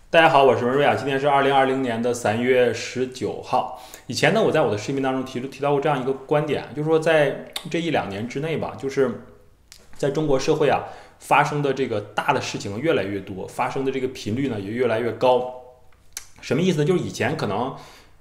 大家好，我是文瑞啊。今天是2020年的3月19号。以前呢，我在我的视频当中提到过这样一个观点，就是说在这1-2年之内吧，就是在中国社会啊发生的这个大的事情越来越多，发生的这个频率呢也越来越高。什么意思呢？就是以前可能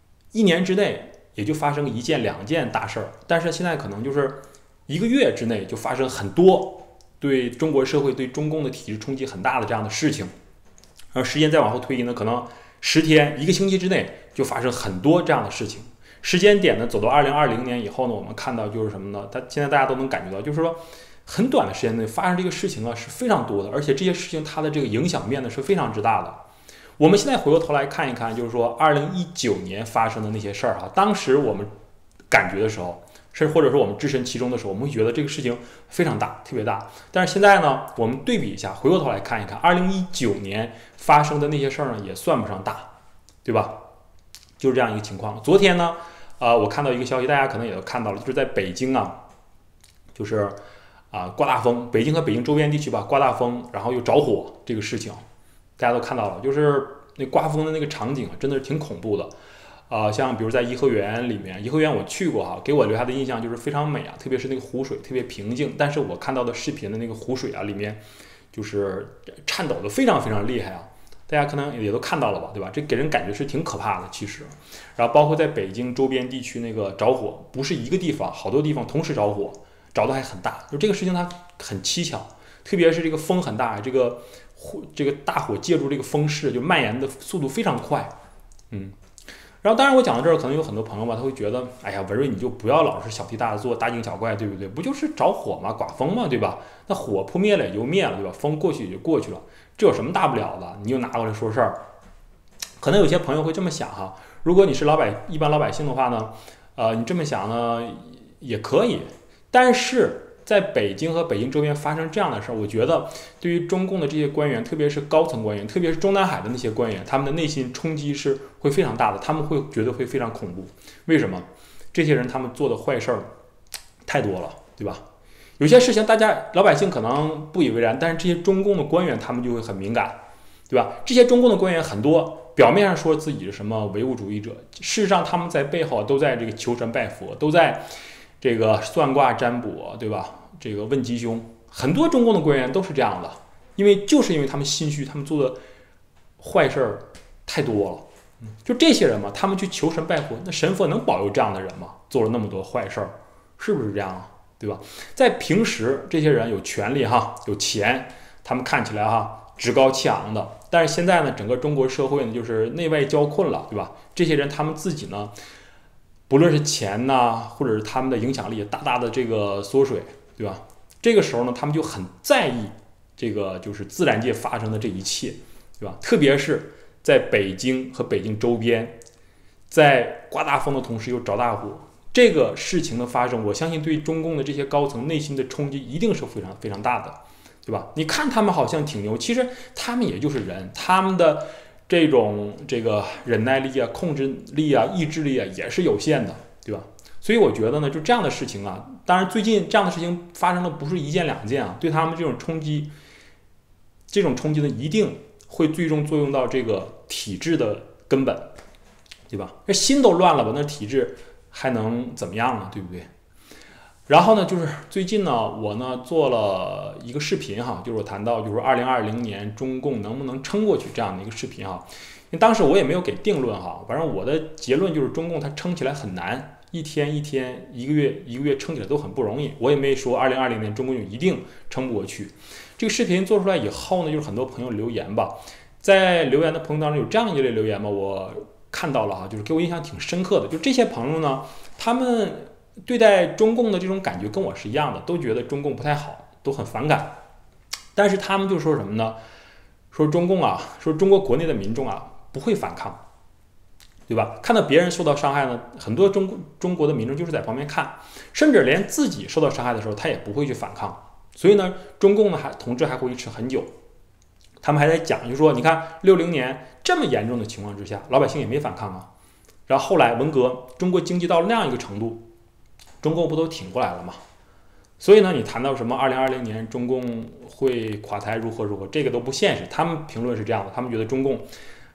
1年之内也就发生1件2件大事儿，但是现在可能就是1个月之内就发生很多对中国社会、对中共的体制冲击很大的这样的事情。而时间再往后推移呢，可能10天、1个星期之内就发生很多这样的事情。时间点呢，走到2020年以后呢，我们看到就是什么呢？现在大家都能感觉到，就是说很短的时间内发生这个事情啊是非常多的，而且这些事情它的这个影响面呢是非常之大的。我们现在回过头来看一看，就是说2019年发生的那些事儿啊，当时我们感觉的时候，或者说我们置身其中的时候，我们会觉得这个事情非常大，特别大。但是现在呢，我们对比一下，回过头来看一看，2019年发生的那些事儿呢，也算不上大，对吧？就是这样一个情况。昨天呢，我看到一个消息，大家可能也都看到了，就是在北京啊，就是刮大风，北京和北京周边地区吧，刮大风，然后又着火这个事情，大家都看到了，就是那刮风的那个场景啊，真的是挺恐怖的。像比如在颐和园里面，颐和园我去过哈，给我留下的印象就是非常美啊，特别是那个湖水特别平静。但是我看到的视频的那个湖水啊，里面就是颤抖的非常非常厉害啊，大家可能也都看到了吧，对吧？这给人感觉是挺可怕的，其实。然后包括在北京周边地区那个着火，不是一个地方，好多地方同时着火，着的还很大。就这个事情它很蹊跷，特别是这个风很大，这个大火借助这个风势就蔓延的速度非常快，然后，当然我讲到这儿，可能有很多朋友吧，他会觉得，哎呀，文瑞你就不要老是小题大做、大惊小怪，对不对？不就是着火嘛，刮风嘛，对吧？那火扑灭了也就灭了，对吧？风过去也就过去了，这有什么大不了的？你就拿过来说事儿。可能有些朋友会这么想哈，如果你是一般老百姓的话呢，你这么想呢也可以，但是在北京和北京周边发生这样的事儿，我觉得对于中共的这些官员，特别是高层官员，特别是中南海的那些官员，他们的内心冲击是会非常大的，他们会觉得会非常恐怖。为什么？这些人他们做的坏事儿太多了，对吧？有些事情大家老百姓可能不以为然，但是这些中共的官员他们就会很敏感，对吧？这些中共的官员很多表面上说自己是什么唯物主义者，事实上他们在背后都在这个求神拜佛，都在这个算卦占卜，对吧？这个问吉凶，很多中共的官员都是这样的，因为他们心虚，他们做的坏事儿太多了。就这些人嘛，他们去求神拜佛，那神佛能保佑这样的人吗？做了那么多坏事儿，是不是这样啊？对吧？在平时，这些人有权利哈，有钱，他们看起来哈趾高气昂的。但是现在呢，整个中国社会呢，就是内外交困了，对吧？这些人他们自己呢，不论是钱呐，或者是他们的影响力大大的这个缩水，对吧？这个时候呢，他们就很在意这个就是自然界发生的这一切，对吧？特别是在北京和北京周边，在刮大风的同时又着大火，这个事情的发生，我相信对中共的这些高层内心的冲击一定是非常非常大的，对吧？你看他们好像挺牛，其实他们也就是人，他们的这个忍耐力啊、控制力啊、意志力啊也是有限的，对吧？所以我觉得呢，就这样的事情啊，当然最近这样的事情发生的不是1件2件啊，对他们这种冲击呢，一定会最终作用到这个体制的根本，对吧？这心都乱了吧，那体制还能怎么样呢？对不对？然后呢，就是最近呢，我呢做了一个视频哈，就是我谈到就是2020年中共能不能撑过去这样的一个视频哈。因为当时我也没有给定论哈，反正我的结论就是中共它撑起来很难。一天一天，1个月1个月撑起来都很不容易。我也没说2020年中共就一定撑不过去。这个视频做出来以后呢，就是很多朋友留言吧，在留言的朋友当中有这样一类留言嘛，我看到了哈，就是给我印象挺深刻的。就这些朋友呢，他们对待中共的这种感觉跟我是一样的，都觉得中共不太好，都很反感。但是他们就说什么呢？说中共啊，说中国国内的民众啊不会反抗。对吧？看到别人受到伤害呢，很多中国的民众就是在旁边看，甚至连自己受到伤害的时候，他也不会去反抗。所以呢，中共呢统治还会维持很久。他们还在讲，就是说，你看60年这么严重的情况之下，老百姓也没反抗啊。然后后来文革，中国经济到了那样一个程度，中共不都挺过来了吗？所以呢，你谈到什么2020年中共会垮台如何，这个都不现实。他们评论是这样的，他们觉得中共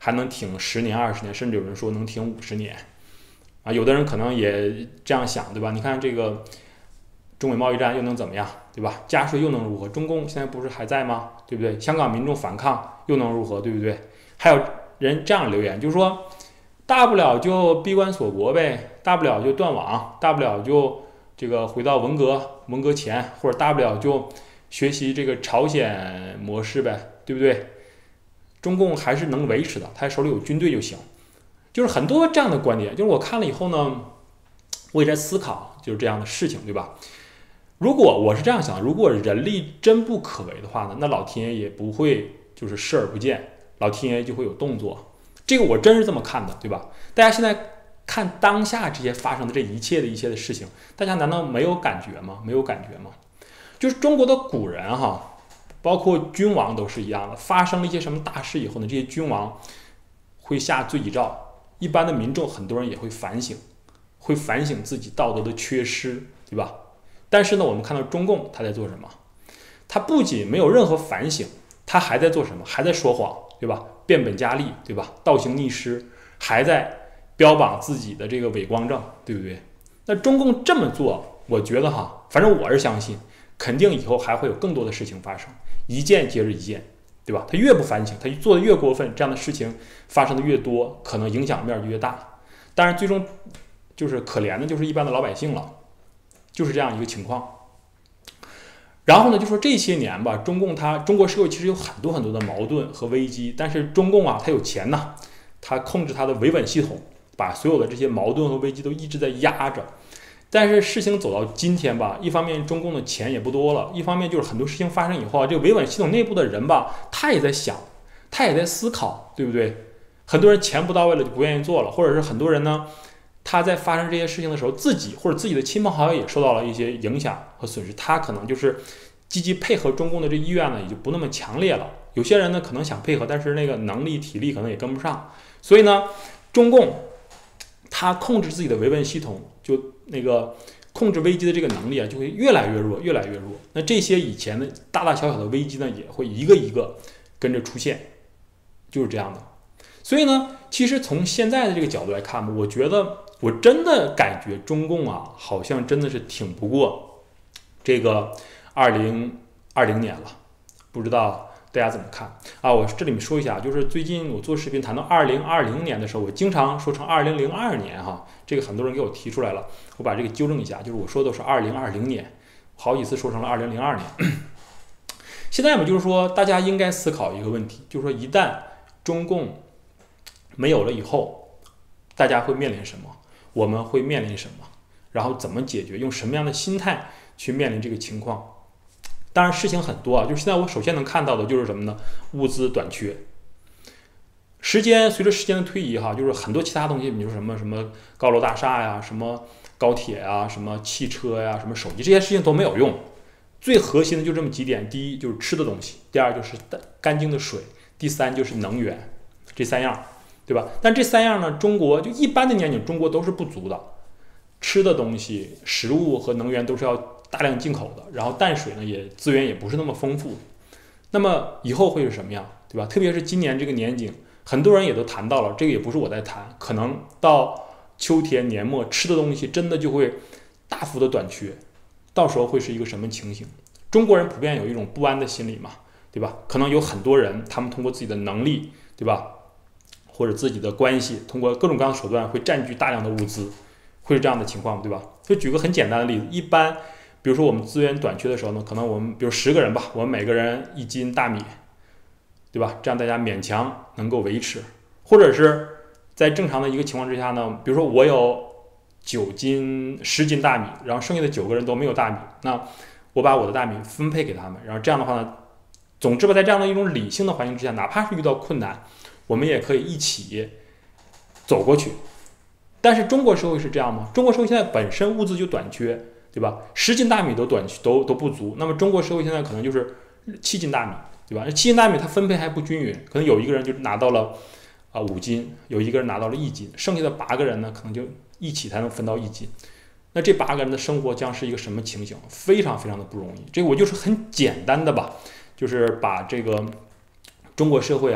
还能挺10年、20年，甚至有人说能挺50年啊。有的人可能也这样想，对吧？你看这个中美贸易战又能怎么样，对吧？加税又能如何？中共现在不是还在吗？对不对？香港民众反抗又能如何？对不对？还有人这样留言，就是说，大不了就闭关锁国呗，大不了就断网，大不了就这个回到文革前，或者大不了就学习这个朝鲜模式呗，对不对？中共还是能维持的，他手里有军队就行。就是很多这样的观点，就是我看了以后呢，我也在思考，就是这样的事情，对吧？如果我是这样想，如果人力真不可为的话呢，那老天爷也不会就是视而不见，老天爷就会有动作。这个我真是这么看的，对吧？大家现在看当下这些发生的这一切的事情，大家难道没有感觉吗？没有感觉吗？就是中国的古人哈，包括君王都是一样的，发生了一些什么大事以后呢，这些君王会下罪己诏，一般的民众很多人也会反省，自己道德的缺失，对吧？但是呢，我们看到中共他在做什么？他不仅没有任何反省，他还在做什么？还在说谎，对吧？变本加厉，对吧？倒行逆施，还在标榜自己的这个伪光正，对不对？那中共这么做，我觉得哈，反正我是相信，肯定以后还会有更多的事情发生，一件接着一件，对吧？他越不反省，他做的越过分，这样的事情发生的越多，可能影响面就越大。当然，最终就是可怜的就是一般的老百姓了，就是这样一个情况。然后呢，就说这些年吧，中国社会其实有很多的矛盾和危机，但是中共啊，他有钱呐，他控制他的维稳系统，把所有的这些矛盾和危机都一直在压着。但是事情走到今天吧，一方面中共的钱也不多了，一方面就是很多事情发生以后啊，这个维稳系统内部的人吧，他也在想，他也在思考，对不对？很多人钱不到位了就不愿意做了，或者是很多人呢，他在发生这些事情的时候，自己或者自己的亲朋好友也受到了一些影响和损失，他可能就是积极配合中共的这意愿呢，也就不那么强烈了。有些人呢可能想配合，但是那个能力体力可能也跟不上，所以呢，中共他控制自己的维稳系统，就那个控制危机的这个能力啊，就会越来越弱，越来越弱。那这些以前的大大小小的危机呢，也会一个一个跟着出现，就是这样的。所以呢，其实从现在的这个角度来看吧，我觉得我真的感觉中共啊，好像真的是挺不过这个2020年了，不知道大家怎么看啊？我这里面说一下，就是最近我做视频谈到2020年的时候，我经常说成2002年哈，这个很多人给我提出来了，我把这个纠正一下，就是我说的是2020年，好几次说成了2002年。现在嘛，就是说大家应该思考一个问题，就是说一旦中共没有了以后，大家会面临什么？我们会面临什么？然后怎么解决？用什么样的心态去面临这个情况？当然事情很多啊，就是现在我首先能看到的就是什么呢？物资短缺。随着时间的推移哈，就是很多其他东西，比如什么高楼大厦呀，什么高铁呀，什么汽车呀，什么手机，这些事情都没有用。最核心的就这么几点：第一就是吃的东西，第二就是干净的水，第三就是能源，这3样。对吧？但这3样呢，中国就一般的年景，中国都是不足的。吃的东西、食物和能源都是要大量进口的，然后淡水呢资源也不是那么丰富。那么以后会是什么样？对吧？特别是今年这个年景，很多人也都谈到了，这个也不是我在谈，可能到秋天年末吃的东西真的就会大幅的短缺，到时候会是一个什么情形？中国人普遍有一种不安的心理嘛，对吧？可能有很多人，他们通过自己的能力，对吧？或者自己的关系，通过各种各样的手段会占据大量的物资，会是这样的情况，对吧？就举个很简单的例子，一般比如说我们资源短缺的时候呢，可能我们比如10个人吧，我们每个人1斤大米，对吧？这样大家勉强能够维持，或者是在正常的一个情况之下呢，比如说我有10斤大米，然后剩下的9个人都没有大米，那我把我的大米分配给他们，然后这样的话呢，总之吧，在这样的一种理性的环境之下，哪怕是遇到困难，我们也可以一起走过去。但是中国社会是这样吗？中国社会现在本身物资就短缺，对吧？10斤大米都不足，那么中国社会现在可能就是7斤大米，对吧？7斤大米它分配还不均匀，可能有一个人就拿到了5斤，有一个人拿到了1斤，剩下的8个人呢，可能就一起才能分到1斤。那这8个人的生活将是一个什么情形？非常非常的不容易。这个我就是很简单的吧，就是把这个中国社会啊，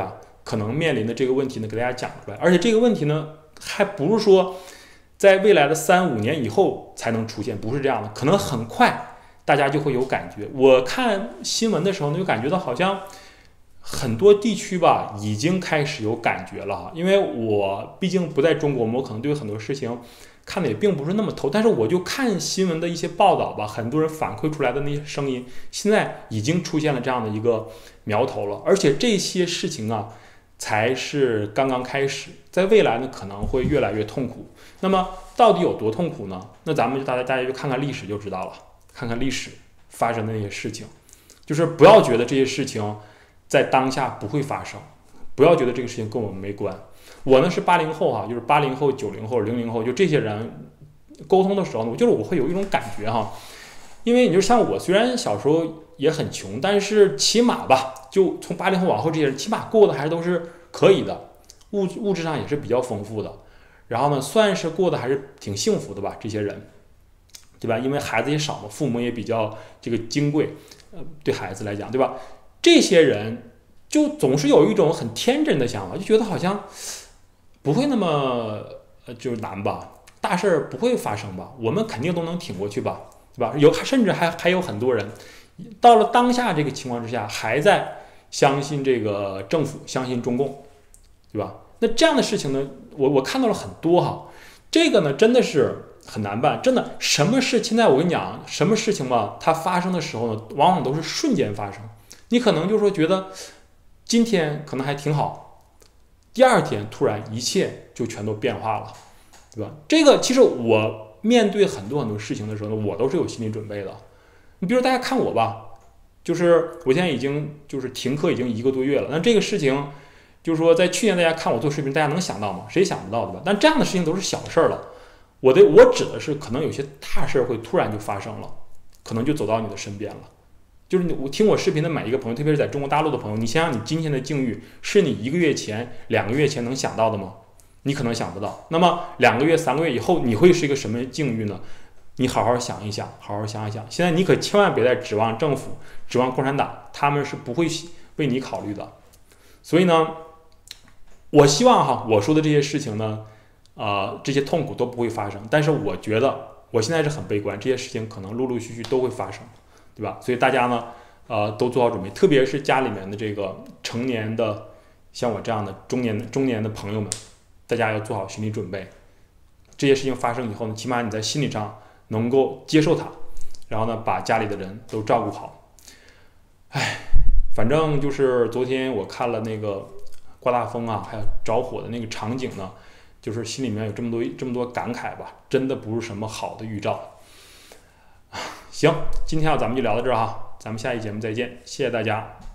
可能面临的这个问题呢，给大家讲出来。而且这个问题呢，还不是说在未来的3、5年以后才能出现，不是这样的，可能很快大家就会有感觉。我看新闻的时候呢，就感觉到好像很多地区吧已经开始有感觉了哈。因为我毕竟不在中国，我可能对很多事情看的也并不是那么透，但是我就看新闻的一些报道吧，很多人反馈出来的那些声音，现在已经出现了这样的一个苗头了。而且这些事情啊，才是刚刚开始，在未来呢可能会越来越痛苦。那么到底有多痛苦呢？那咱们就大家就看看历史就知道了，看看历史发生的那些事情，就是不要觉得这些事情在当下不会发生，不要觉得这个事情跟我们没关。我呢是80后哈，就是80后、90后、00后，就这些人沟通的时候呢，我会有一种感觉哈，因为你就像我，虽然小时候也很穷，但是起码吧，就从80后往后这些人，起码过的还都是可以的，物质上也是比较丰富的，然后呢，算是过得还是挺幸福的吧，这些人，对吧？因为孩子也少嘛，父母也比较这个金贵，对孩子来讲，对吧？这些人就总是有一种很天真的想法，就觉得好像不会那么就是难吧，大事儿不会发生吧，我们肯定都能挺过去吧，对吧？甚至还有很多人到了当下这个情况之下，还在相信这个政府，相信中共，对吧？那这样的事情呢，我看到了很多哈，这个呢真的是很难办，真的什么事，现在我跟你讲，什么事情吧，它发生的时候呢，往往都是瞬间发生，你可能就说觉得今天可能还挺好，第二天突然一切就全都变化了，对吧？这个其实我面对很多事情的时候呢，我都是有心理准备的。你比如大家看我吧，就是我现在已经就是停课已经1个多月了，那这个事情就是说在去年大家看我做视频，大家能想到吗？谁想不到，对吧？但这样的事情都是小事儿了。我指的是可能有些大事会突然就发生了，可能就走到你的身边了。就是我听我视频的每一个朋友，特别是在中国大陆的朋友，你想想你今天的境遇是你1个月前、2个月前能想到的吗？你可能想不到。那么2个月、3个月以后，你会是一个什么境遇呢？你好好想一想，好好想一想。现在你可千万别再指望政府、指望共产党，他们是不会为你考虑的。所以呢，我希望哈，我说的这些事情呢，这些痛苦都不会发生。但是我觉得我现在是很悲观，这些事情可能陆陆续续都会发生，对吧？所以大家呢，都做好准备，特别是家里面的这个成年的，像我这样的中年的朋友们，大家要做好心理准备。这些事情发生以后呢，起码你在心理上能够接受它，然后呢，把家里的人都照顾好。反正就是昨天我看了那个刮大风啊，还有着火的那个场景呢，就是心里面有这么多感慨吧，真的不是什么好的预兆。行，今天咱们就聊到这儿哈，咱们下期节目再见，谢谢大家。